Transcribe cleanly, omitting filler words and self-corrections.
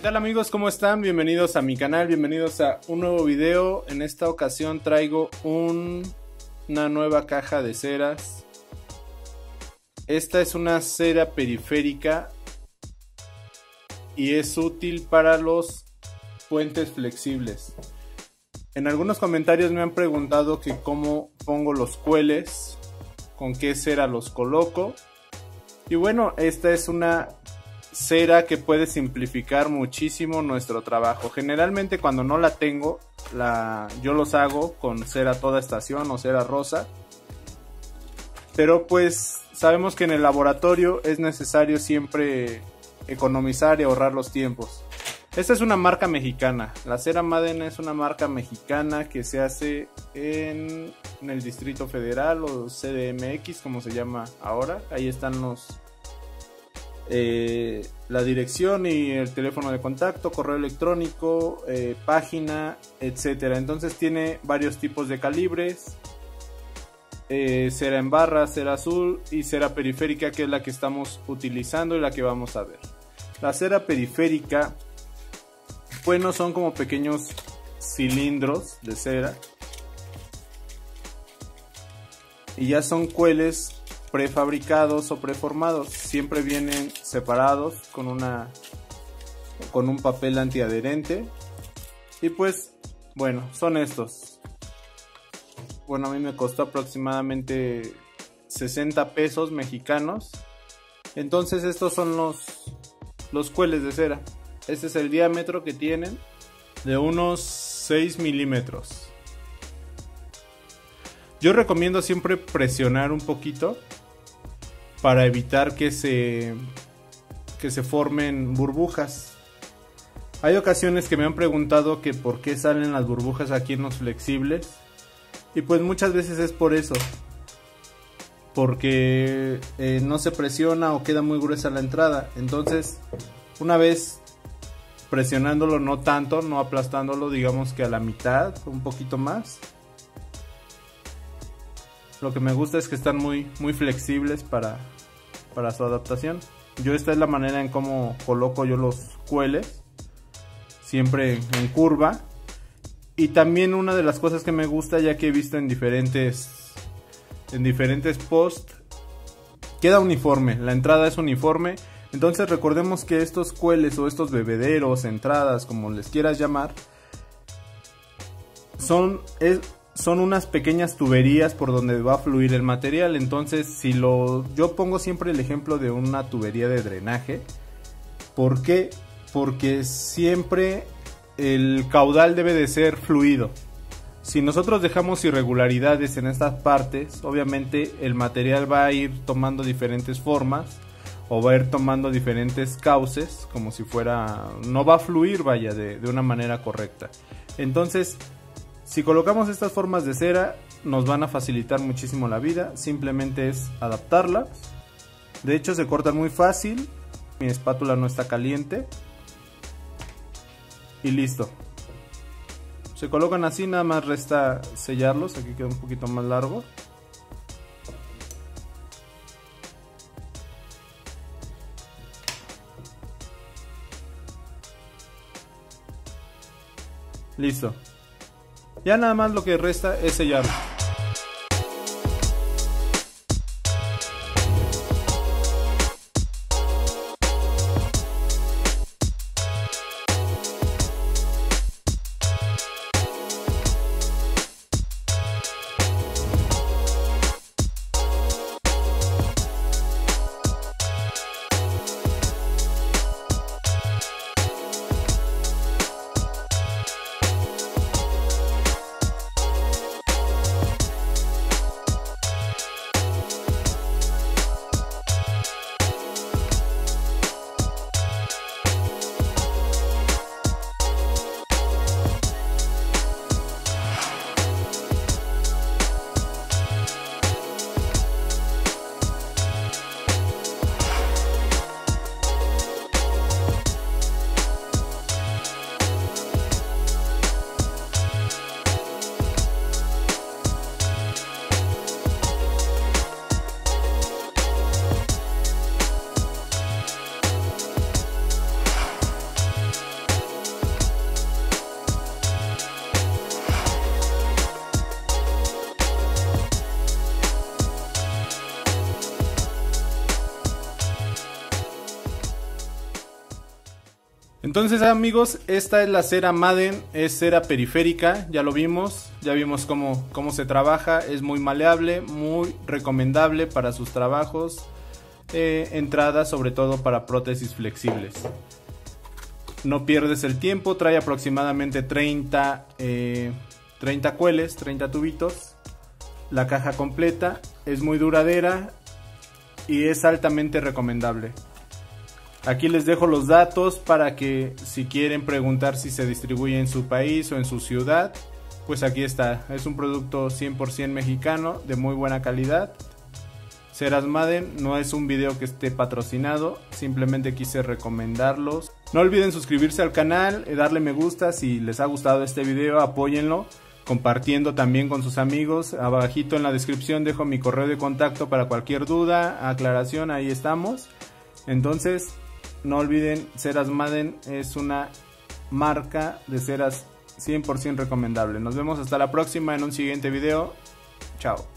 tal amigos? ¿Cómo están? Bienvenidos a mi canal, bienvenidos a un nuevo video. En esta ocasión traigo una nueva caja de ceras. Esta es una cera periférica y es útil para los puentes flexibles. En algunos comentarios me han preguntado que cómo pongo los cueles, con qué cera los coloco. Y bueno, esta es una cera que puede simplificar muchísimo nuestro trabajo. Generalmente cuando no la tengo, yo los hago con cera toda estación o cera rosa. Pero pues sabemos que en el laboratorio es necesario siempre economizar y ahorrar los tiempos. Esta es una marca mexicana. La cera Madden es una marca mexicana que se hace en el Distrito Federal o CDMX, como se llama ahora. Ahí están la dirección y el teléfono de contacto, correo electrónico, página, etcétera. Entonces tiene varios tipos de calibres. Cera en barra, cera azul y cera periférica, que es la que estamos utilizando y la que vamos a ver. La cera periférica, bueno, son como pequeños cilindros de cera y ya son cueles prefabricados o preformados. Siempre vienen separados con un papel antiadherente. Y pues bueno, son estos. Bueno, a mí me costó aproximadamente 60 pesos mexicanos. Entonces estos son los cueles de cera. Este es el diámetro que tienen, de unos 6 milímetros. Yo recomiendo siempre presionar un poquito para evitar que se formen burbujas. Hay ocasiones que me han preguntado que por qué salen las burbujas aquí en los flexibles. Y pues muchas veces es por eso. Porque no se presiona o queda muy gruesa la entrada. Entonces, una vez presionándolo, no tanto, no aplastándolo, digamos que a la mitad, un poquito más. Lo que me gusta es que están muy flexibles para su adaptación. Esta es la manera en cómo coloco yo los cueles, siempre en curva. Y también una de las cosas que me gusta, ya que he visto en diferentes posts, queda uniforme, la entrada es uniforme. Entonces recordemos que estos cueles o estos bebederos, entradas, como les quieras llamar, son unas pequeñas tuberías por donde va a fluir el material. Entonces yo pongo siempre el ejemplo de una tubería de drenaje. ¿Por qué? Porque siempre el caudal debe de ser fluido. Si nosotros dejamos irregularidades en estas partes, obviamente el material va a ir tomando diferentes formas o va a ir tomando diferentes cauces, como si no va a fluir, vaya, de una manera correcta. Entonces, si colocamos estas formas de cera, nos van a facilitar muchísimo la vida. Simplemente es adaptarlas. De hecho, se cortan muy fácil. Mi espátula no está caliente. Y listo. Se colocan así, nada más resta sellarlos. Aquí queda un poquito más largo. Listo. Ya nada más lo que resta es sellarlo. Entonces amigos, esta es la cera Madden, es cera periférica, ya lo vimos, ya vimos cómo se trabaja, es muy maleable, muy recomendable para sus trabajos, entrada sobre todo para prótesis flexibles. No pierdes el tiempo, trae aproximadamente 30 cueles, 30 tubitos, la caja completa, es muy duradera y es altamente recomendable. Aquí les dejo los datos para que si quieren preguntar si se distribuye en su país o en su ciudad, pues aquí está. Es un producto 100% mexicano de muy buena calidad. Ceras Madden, no es un video que esté patrocinado, simplemente quise recomendarlos. No olviden suscribirse al canal, darle me gusta si les ha gustado este video, apóyenlo, compartiendo también con sus amigos. Abajito en la descripción dejo mi correo de contacto para cualquier duda, aclaración, ahí estamos. Entonces, no olviden, Ceras Madden es una marca de ceras 100% recomendable. Nos vemos hasta la próxima en un siguiente video. Chao.